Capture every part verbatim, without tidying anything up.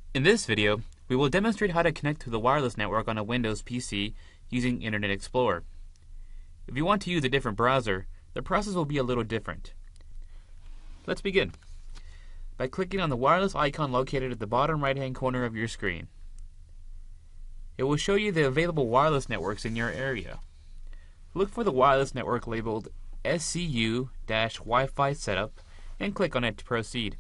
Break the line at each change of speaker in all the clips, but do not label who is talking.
In this video, we will demonstrate how to connect to the wireless network on a Windows P C using Internet Explorer. If you want to use a different browser, the process will be a little different. Let's begin by clicking on the wireless icon located at the bottom right-hand corner of your screen. It will show you the available wireless networks in your area. Look for the wireless network labeled S C U Wi-Fi Setup and click on it to proceed.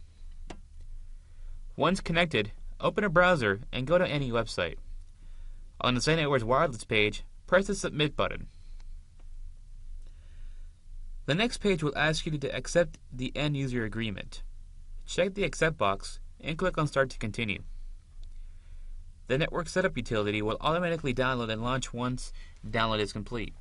Once connected, open a browser and go to any website. On the SendNetworks Wireless page, press the Submit button. The next page will ask you to accept the end user agreement. Check the Accept box and click on Start to continue. The network setup utility will automatically download and launch once download is complete.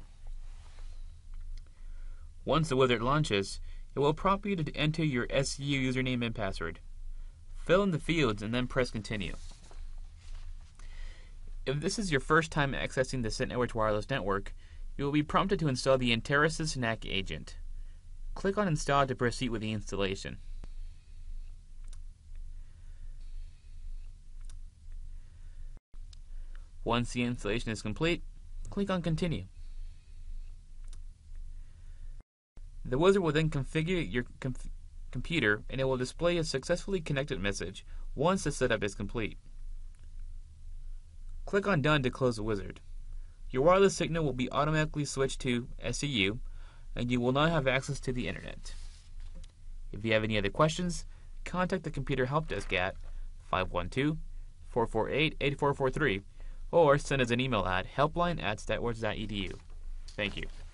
Once the wizard launches, it will prompt you to enter your S C U username and password. Fill in the fields and then press Continue. If this is your first time accessing the SendNetworks Wireless Network, you will be prompted to install the Enterasys N A C agent. Click on Install to proceed with the installation. Once the installation is complete, click on Continue. The wizard will then configure your com computer and it will display a successfully connected message once the setup is complete. Click on Done to close the wizard. Your wireless signal will be automatically switched to S C U and you will not have access to the internet. If you have any other questions, contact the computer help desk at five one two, four four eight, eight four four three or send us an email at helpline at statworks dot e d u. Thank you.